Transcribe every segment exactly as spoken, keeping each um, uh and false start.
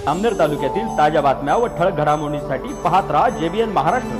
जामनेर तालुक्यातील ताज्या बातम्या व ठळक घडामोडींसाठी पाहत राहा जेबीएन महाराष्ट्र।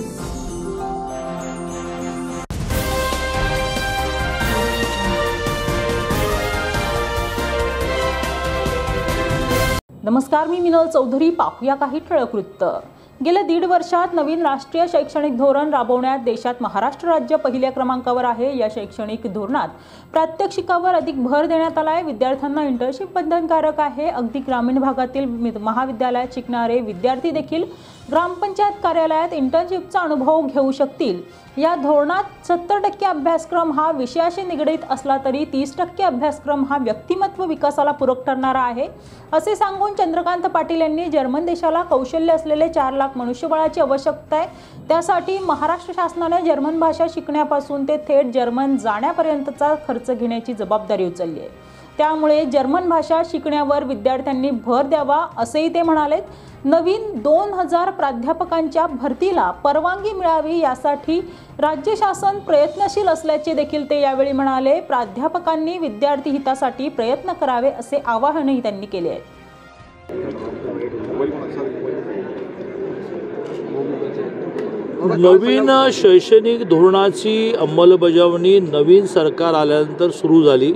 नमस्कार, मी मिनल चौधरी। पाहूया काही ठळक वृत्त। गेल्या दीड वर्षात नवीन राष्ट्रीय शैक्षणिक धोरण राबवण्यात देशात महाराष्ट्र राज्य पहिल्या क्रमांकावर आहे। या शैक्षणिक धोरणात प्रात्यक्षिकावर अधिक भर देण्यात आला आहे। विद्यार्थ्यांना इंटर्नशिप बंधनकारक आहे। अगदी ग्रामीण भागातील महाविद्यालयात शिकणारे विद्यार्थी देखील ग्रामपंचायत कार्यालयात इंटर्नशिपचा अनुभव घेऊ शकतील। या धोरणात सत्तर टक्के अभ्यासक्रम हा विषयाशी निगडीत असला तरी तीस टक्के अभ्यासक्रम हा व्यक्तिमत्व विकासाला पूरक ठरणारा आहे, असे सांगून चंद्रकांत पाटील यांनी जर्मन देशाला कौशल्य असलेले चार लाख मनुष्यबळाची आवश्यकता आहे। त्यासाठी महाराष्ट्र शासनाने जर्मन भाषा शिकण्यापासून ते थेट जर्मन जाण्यापर्यंतचा खर्च घेण्याची जबाबदारी उचलली आहे। त्यामुळे जर्मन भाषा शिकण्यावर विद्यार्थ्यांनी भर द्यावा, असेही ते म्हणाले। नवीन दोन हजार प्राध्यापकांच्या भरतीला परवानगी मिळावी यासाठी राज्य शासन प्रयत्नशील असल्याचे देखील ते यावेळी म्हणाले। प्राध्यापकांनी विद्यार्थी हितासाठी प्रयत्न करावे, असे आवाहनही त्यांनी केले आहे। नवीन शैक्षणिक धोरणाची अंमलबजावणी नवीन सरकार आल्यानंतर सुरू झाली।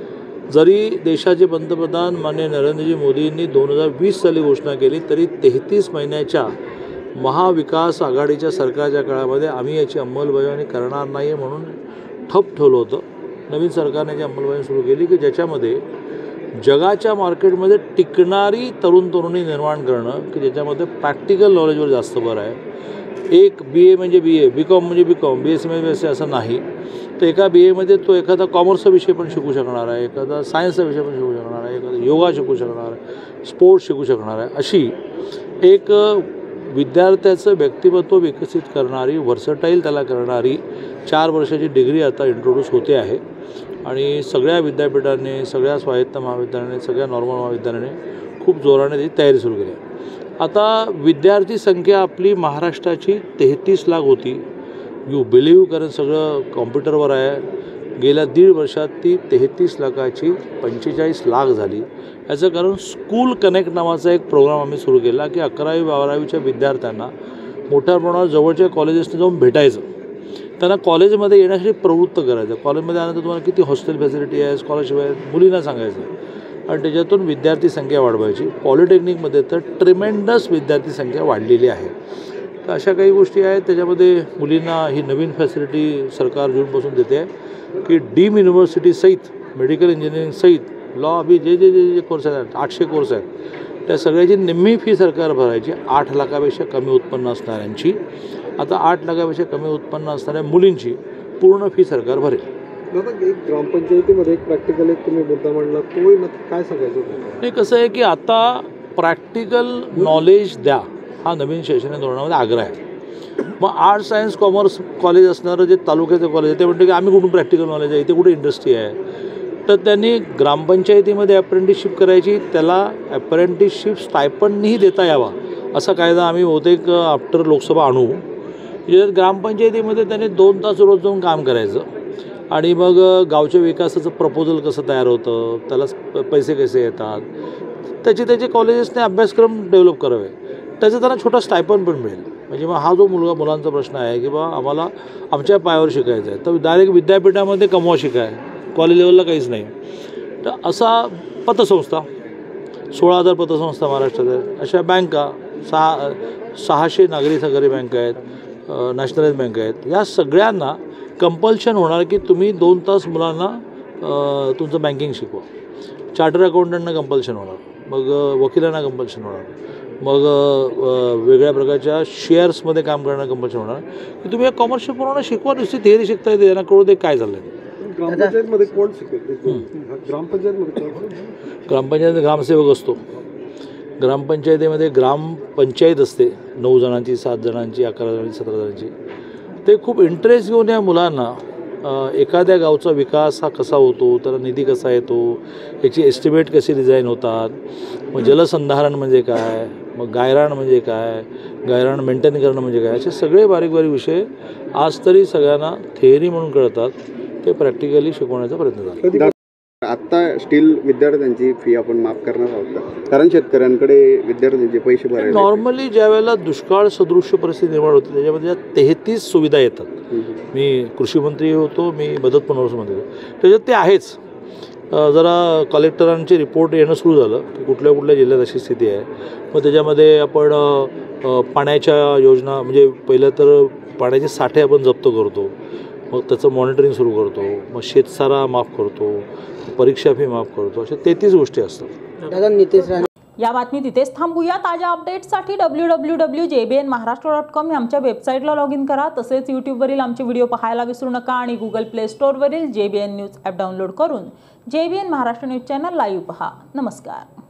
जरी देशाचे पंतप्रधान माननीय नरेंद्रजी मोदींनी दोन हजार वीस साली घोषणा केली, तरी तेहतीस महिन्याच्या महाविकास आघाडीच्या सरकारच्या काळामध्ये आम्ही याची अंमलबजावणी करणार नाही म्हणून ठप ठेवलं होतं। नवीन सरकारने जी अंमलबजावणी सुरू केली की ज्याच्यामध्ये जगाच्या मार्केटमध्ये टिकणारी तरुण तरुणी निर्माण करणं, की ज्याच्यामध्ये प्रॅक्टिकल नॉलेजवर जास्त भर आहे। एक बी ए म्हणजे बी ए, बी कॉम म्हणजे B com, B S C म्हणजे बी एस सी असं नाही, तर एका बी एमध्ये तो एखादा कॉमर्सचा विषय पण शिकू शकणार आहे, एखादा सायन्सचा विषय पण शिकू शकणार आहे, एखादा योगा शिकू शकणार आहे, स्पोर्ट्स शिकू शकणार आहे। अशी एक विद्यार्थ्याचं व्यक्तिमत्व विकसित करणारी, व्हर्सटाईल त्याला करणारी चार वर्षाची डिग्री आता इंट्रोड्यूस होते आहे। आणि सगळ्या विद्यापीठांनी, सगळ्या स्वायत्त महाविद्यालयाने, सगळ्या नॉर्मल महाविद्यालयाने खूप जोराने त्याची तयारी सुरू केली आहे। आता विद्यार्थी संख्या आपली महाराष्ट्राची तेहतीस लाख होती, यू बिलीव्ह, कारण सगळं कॉम्प्युटरवर आहे। गेल्या दीड वर्षात ती तेहतीस लाखाची पंचेचाळीस लाख झाली। याचं कारण स्कूल कनेक्ट नावाचा एक प्रोग्राम आम्ही सुरू केला, की अकरावी बारावीच्या विद्यार्थ्यांना मोठ्या प्रमाणावर जवळच्या कॉलेजेसने जाऊन भेटायचं, त्यांना कॉलेजमध्ये येण्यासाठी प्रवृत्त करायचं। कॉलेजमध्ये आल्यानंतर तुम्हाला किती हॉस्टेल फॅसिलिटी आहे, स्कॉलरशिप आहे, मुलींना सांगायचं आणि त्याच्यातून विद्यार्थी संख्या वाढवायची। पॉलिटेक्निकमध्ये तर ट्रिमेंडस विद्यार्थी संख्या वाढलेली आहे। तर अशा काही गोष्टी आहेत। त्याच्यामध्ये मुलींना ही नवीन फॅसिलिटी सरकार जूनपासून देते आहे, की डीम युनिव्हर्सिटी सहित, मेडिकल इंजिनिअरिंग सहित, लॉ अभि जे जे जे जे कोर्स आहेत, आठशे कोर्स आहेत, त्या सगळ्याची निम्मी फी सरकार भरायची। आठ लाखापेक्षा कमी उत्पन्न असणाऱ्यांची, आता आठ लाखापेक्षा कमी उत्पन्न असणाऱ्या मुलींची पूर्ण फी सरकार भरेल। दादा, एक ग्रामपंचायतीमध्ये एक प्रॅक्टिकल एक तुम्ही मुद्दा मांडला, तो काय सांगायचं? हे कसं आहे की आता प्रॅक्टिकल नॉलेज द्या हा नवीन शैक्षणिक धोरणामध्ये आग्रह आहे। मग आर्ट्स सायन्स कॉमर्स कॉलेज असणारं जे तालुक्याचं कॉलेज आहे ते म्हणते की आम्ही कुठून प्रॅक्टिकल नॉलेज आहे, इथे कुठे इंडस्ट्री आहे, तर त्यांनी ग्रामपंचायतीमध्ये अप्रेंटिसशिप करायची, त्याला अप्रेंटिसशिप स्टायपंडही देता यावा असा कायदा आम्ही बहुतेक आफ्टर लोकसभा आणू। ज्याच्यात ग्रामपंचायतीमध्ये त्यांनी दोन तास रोज जाऊन काम करायचं आणि मग गावच्या विकासाचं प्रपोजल कसं तयार होतं, त्याला पैसे कसे येतात, त्याचे त्याचे कॉलेजेसने अभ्यासक्रम डेव्हलप करावे, त्याचं त्यांना छोटा स्टायपंड पण मिळेल। म्हणजे मग हा जो मुलगा मुलांचा प्रश्न आहे की बा आम्हाला आमच्या पायावर शिकायचं आहे, तर डायरेक्ट विद्यापीठामध्ये कमवा शिकाय, कॉलेज लेवलला काहीच नाही, तर असा पतसंस्था, सोळा हजार पतसंस्था महाराष्ट्रात आहेत। अशा बँका, सहा सहाशे नागरी सहकारी बँका आहेत, नॅशनलाइज बँका आहेत, या सगळ्यांना कंपल्शन होणार की तुम्ही दोन तास मुलांना तुमचं बँकिंग शिकवा। चार्टर अकाउंटंटना कंपल्शन होणार, मग वकिलांना कंपल्शन होणार, मग वेगळ्या प्रकारच्या शेअर्समध्ये काम करणं कंपल्शन होणार, की तुम्ही एक कॉमर्शियल पूर्ण शिकवा, नुसती थिअरी शिकता येते, त्यांना कळू दे काय झालं आहे। ग्रामपंचायतमध्ये कोण शिकवते? ग्रामपंचायतमध्ये ग्रामपंचायत ग्रामसेवक असतो। ग्रामपंचायतीमध्ये ग्रामपंचायत असते, नऊ जणांची, सात जणांची, अकरा जणांची, सतरा जणांची। ते खूप इंटरेस्ट घेऊन या मुलांना एखाद्या गावचा विकास हा कसा होतो, त्याला निधी कसा येतो, याची एस्टिमेट कशी डिझाईन होतात, मग जलसंधारण म्हणजे काय, मग गायरान म्हणजे काय, गायरान मेंटेन करणं म्हणजे काय, असे सगळे बारीक बारीक विषय आज तरी सगळ्यांना थिअरी म्हणून कळतात, ते प्रॅक्टिकली शिकवण्याचा प्रयत्न झाला। आता स्टील विद्यार्थ्यांची फी आपण माफ करणार आहोत का? कारण शेतकऱ्यांकडे विद्यार्थ्यांचे पैसे भरायला नॉर्मली ज्या वेळेला दुष्काळ सदृश्य परिस्थिती निर्माण होती त्याच्यामध्ये तेहतीस सुविधा येतात. मी कृषी मंत्री होतो, मी मदत पुनर्वसन होतो, त्याच्यात ते आहेच. जरा कलेक्टरांचे रिपोर्ट येणं सुरू झालं की कुठल्या कुठल्या जिल्ह्यात अशी स्थिती आहे. मग त्याच्यामध्ये आपण पाण्याच्या योजना, म्हणजे पहिलं तर पाण्याचे साठे आपण जप्त करतो, मग त्याचं मॉनिटरिंग सुरू करतो, मग शेतसारा माफ करतो, परीक्षा फी माफ करतो, अशा तेहतीस गोष्टी असतात. दादा नितेश राणे या बातमी तिथेच थांबूया. ताज्या अपडेट्ससाठी W W W J B N Maharashtra dot com या आमच्या वेबसाईटला लॉग इन करा. तसेच यूट्यूबवरील आमचे व्हिडिओ पाहायला विसरू नका आणि गुगल प्ले स्टोअरवरील J B N news app download करून J B N Maharashtra news channel live पहा. नमस्कार.